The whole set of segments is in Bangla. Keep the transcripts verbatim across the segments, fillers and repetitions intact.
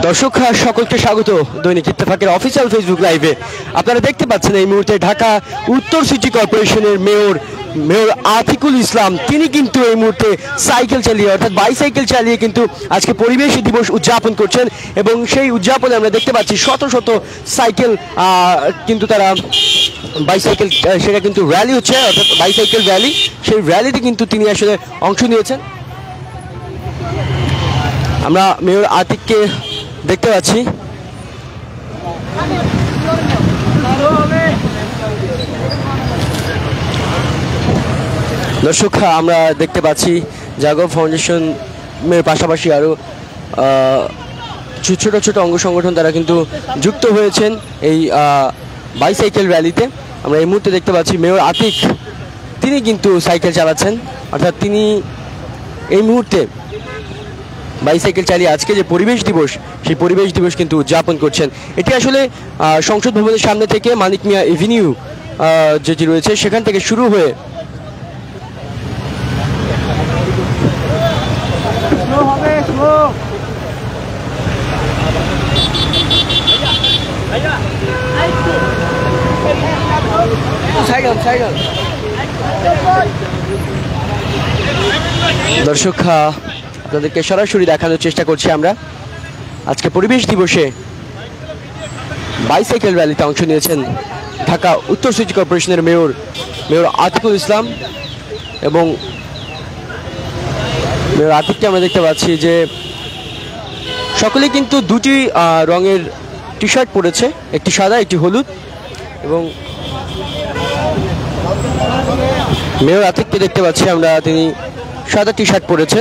দর্শক সকলকে স্বাগত দৈনিক ইত্তেফাকের অফিসিয়াল ফেসবুক লাইভে। আপনারা দেখতে পাচ্ছেন এই মুহূর্তে ঢাকা উত্তর সিটি কর্পোরেশনের মেয়র মেয়র আতিকুল ইসলাম তিনি কিন্তু এই মুহূর্তে সাইকেল চালিয়ে অর্থাৎ বাইসাইকেল চালিয়ে কিন্তু আজকে পরিবেশ দিবস উদযাপন করছেন এবং সেই উদযাপনে আমরা দেখতে পাচ্ছি শত শত সাইকেল কিন্তু তারা বাইসাইকেল সেটা কিন্তু র্যালি হচ্ছে অর্থাৎ বাইসাইকেল র্যালি, সেই র্যালিতে কিন্তু তিনি আসলে অংশ নিয়েছেন। আমরা মেয়র আতিককে দেখতে পাচ্ছি। দর্শক আমরা দেখতে পাচ্ছি জাগো ফাউন্ডেশনের পাশাপাশি আরও ছোট ছোট অঙ্গ সংগঠন তারা কিন্তু যুক্ত হয়েছেন এই বাইসাইকেল র্যালিতে। আমরা এই মুহূর্তে দেখতে পাচ্ছি মেয়র আতিক তিনি কিন্তু সাইকেল চালাচ্ছেন, অর্থাৎ তিনি এই মুহূর্তে বাইসাইকেল চালিয়ে আজকে যে পরিবেশ দিবস সেই পরিবেশ দিবস কিন্তু উদযাপন করছেন। এটি আসলে সংসদ ভবনের সামনে থেকে মানিক মিয়া এভিনিউ যেটি রয়েছে সেখান থেকে শুরু হয়ে দর্শক আপনাদেরকে সরাসরি দেখানোর চেষ্টা করছি আমরা আজকে পরিবেশ দিবসে বাইসাইকেল র্যালিতে অংশ নিয়েছেন ঢাকা উত্তর সিটি কর্পোরেশনের মেয়র মেয়র আতিকুল ইসলাম এবং মেয়র আতিককে আমরা দেখতে পাচ্ছি যে সকলেই কিন্তু দুটি রঙের টি শার্ট পরেছে, একটি সাদা একটি হলুদ, এবং মেয়র আতিককে দেখতে পাচ্ছি আমরা তিনি সাদা টি শার্ট পরেছেন।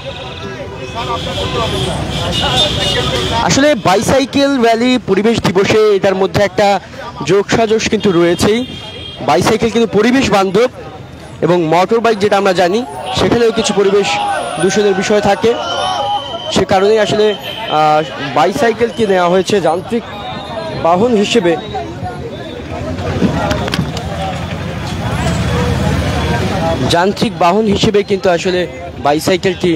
আসলে বাইসাইকেল র্যালি পরিবেশ দিবসে এটার মধ্যে একটা যোগ সাজস কিন্তু রয়েছেই। বাইসাইকেল কিন্তু পরিবেশ বান্ধব এবং মোটর বাইক যেটা আমরা জানি সেখানেও কিছু পরিবেশ দূষণের বিষয় থাকে, সে কারণেই আসলে বাইসাইকেলকে নেওয়া হয়েছে যান্ত্রিক বাহন হিসেবে। যান্ত্রিক বাহন হিসেবে কিন্তু আসলে বাইসাইকেলটি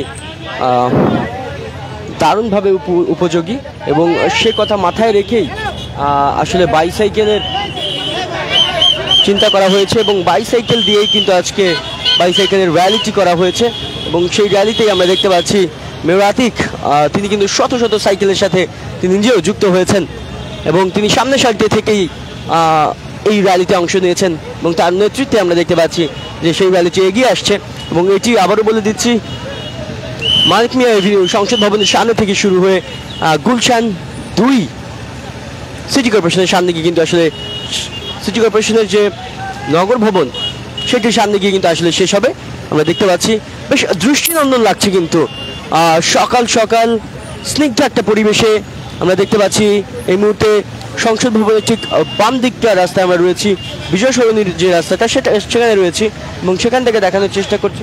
দারুণভাবে উপযোগী এবং সে কথা মাথায় রেখেই আসলে বাইসাইকেলের চিন্তা করা হয়েছে এবং বাইসাইকেল দিয়েই কিন্তু আজকে বাইসাইকেলের র্যালিটি করা হয়েছে এবং সেই র্যালিতেই আমরা দেখতে পাচ্ছি মেয়র আতিক তিনি কিন্তু শত শত সাইকেলের সাথে তিনি নিজেও যুক্ত হয়েছেন এবং তিনি সামনের সারিতে থেকেই এই র্যালিতে অংশ নিয়েছেন এবং তার নেতৃত্বে আমরা দেখতে পাচ্ছি যে সেই র্যালিটি এগিয়ে আসছে। এবং এটি আবারও বলে দিচ্ছি মানিক মিয়া এভিনিউ সংসদ ভবনের সামনে থেকে শুরু হয়ে গুলশান দুই সিটি কর্পোরেশনের সামনে গিয়ে কিন্তু আসলে সিটি কর্পোরেশনের যে নগর ভবন সেটির সামনে গিয়ে কিন্তু আসলে শেষ হবে। আমরা দেখতে পাচ্ছি বেশ দৃষ্টিনন্দন লাগছে কিন্তু সকাল সকাল স্নিগ্ধ একটা পরিবেশে আমরা দেখতে পাচ্ছি এই মুহূর্তে সংসদ ভবনের ঠিক বাম দিকটা রাস্তায় আমরা রয়েছি, বিজয় সরণির যে রাস্তাটা সেটা সেখানে রয়েছি এবং সেখান থেকে দেখানোর চেষ্টা করছি।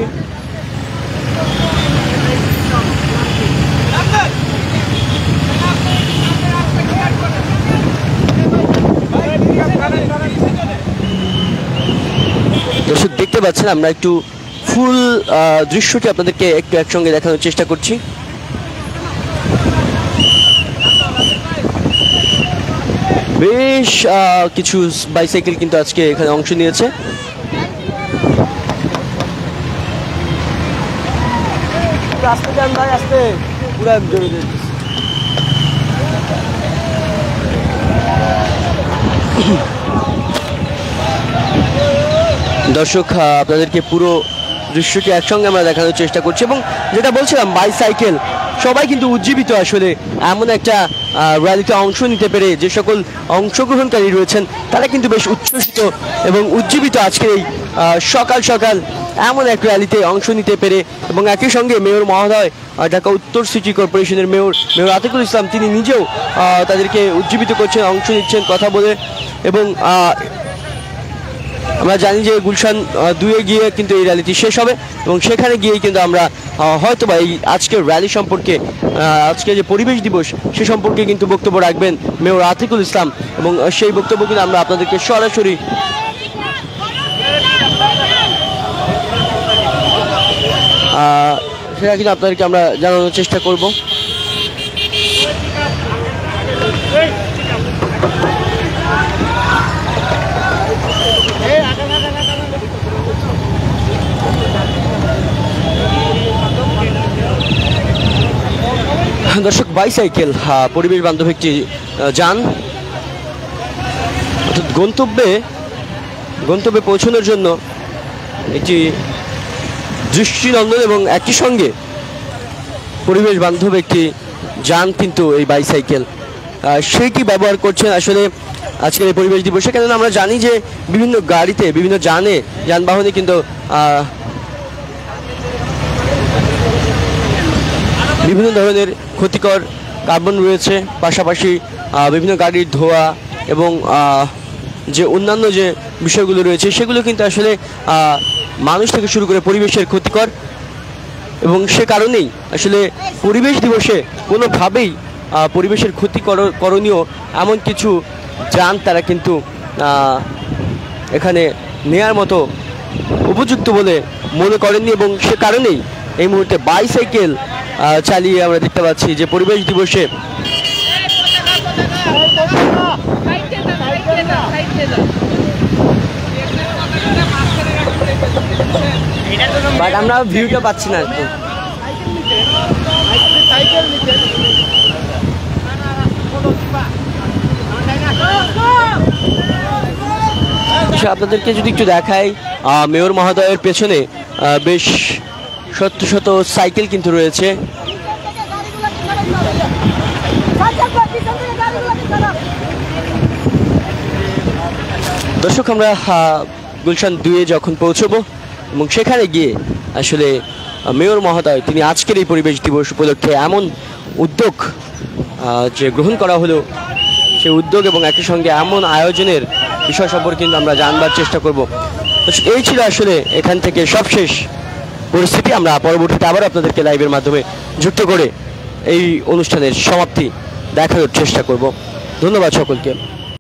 দর্শক দেখতে পাচ্ছেন আমরা একটু ফুল দৃশ্যটি আপনাদেরকে একটু একসঙ্গে দেখানোর চেষ্টা করছি। বেশ কিছু বাইসাইকেল কিন্তু আজকে এখানে অংশ নিয়েছে। দর্শক আপনাদেরকে পুরো দৃশ্যটি একসঙ্গে আমরা দেখানোর চেষ্টা করছি এবং যেটা বলছিলাম বাইসাইকেল সবাই কিন্তু উজ্জীবিত আসলে এমন একটা র্যালিতে অংশ নিতে পেরে। যে সকল অংশগ্রহণকারী রয়েছেন তারা কিন্তু বেশ উচ্ছ্বসিত এবং উজ্জীবিত আজকে এই সকাল সকাল এমন এক র্যালিতে অংশ নিতে পেরে। এবং একই সঙ্গে মেয়র মহোদয় ঢাকা উত্তর সিটি কর্পোরেশনের মেয়র মেয়র আতিকুল ইসলাম তিনি নিজেও তাদেরকে উজ্জীবিত করছেন, অংশ নিচ্ছেন কথা বলে। এবং আমরা জানি যে গুলশান দুয়ে গিয়ে কিন্তু এই র্যালিটি শেষ হবে এবং সেখানে গিয়েই কিন্তু আমরা হয়তো বা এই আজকের র্যালি সম্পর্কে আজকে যে পরিবেশ দিবস সে সম্পর্কে কিন্তু বক্তব্য রাখবেন মেয়র আতিকুল ইসলাম এবং সেই বক্তব্য কিন্তু আমরা আপনাদেরকে সরাসরি সেটা কিন্তু আপনাদেরকে আমরা জানানোর চেষ্টা করব। দর্শক, বাইসাইকেল পরিবেশ বান্ধব একটি যান, অর্থাৎ গন্তব্যে গন্তব্যে পৌঁছানোর জন্য একটি দৃষ্টিনন্দন এবং একই সঙ্গে পরিবেশ বান্ধব একটি যান কিন্তু এই বাইসাইকেল, সেইটি ব্যবহার করছেন আসলে আজকের এই পরিবেশ দিবসে। কেননা আমরা জানি যে বিভিন্ন গাড়িতে, বিভিন্ন যানে, যানবাহনে কিন্তু বিভিন্ন ধরনের ক্ষতিকর কার্বন রয়েছে, পাশাপাশি বিভিন্ন গাড়ির ধোঁয়া এবং যে অন্যান্য যে বিষয়গুলো রয়েছে সেগুলো কিন্তু আসলে মানুষ থেকে শুরু করে পরিবেশের ক্ষতিকর, এবং সে কারণেই আসলে পরিবেশ দিবসে কোনোভাবেই পরিবেশের ক্ষতি করণীয় এমন কিছু যান তারা কিন্তু এখানে নেয়ার মতো উপযুক্ত বলে মনে করেননি, এবং সে কারণেই এই মুহূর্তে বাইসাইকেল চালিয়ে আমরা দেখতে পাচ্ছি যে পরিবেশ দিবসে বাট আমরা ভিউটা পাচ্ছি না একটু। আপনাদেরকে যদি একটু দেখাই, মেয়র মহোদয়ের পেছনে বেশ শত শত সাইকেল কিন্তু রয়েছে। দর্শক, আমরা গুলশান দুয়ে যখন পৌঁছবো এবং সেখানে গিয়ে আসলে মেয়র মহোদয় তিনি আজকের এই পরিবেশ দিবস উপলক্ষে এমন উদ্যোগ যে গ্রহণ করা হলো, সেই উদ্যোগ এবং একই সঙ্গে এমন আয়োজনের বিষয় সম্পর্কে কিন্তু আমরা জানবার চেষ্টা করব। এই ছিল আসলে এখান থেকে সবশেষ পরিস্থিতি। আমরা পরবর্তীতে আবার আপনাদেরকে লাইভের মাধ্যমে যুক্ত করে এই অনুষ্ঠানের সমাপ্তি দেখানোর চেষ্টা করব। ধন্যবাদ সকলকে।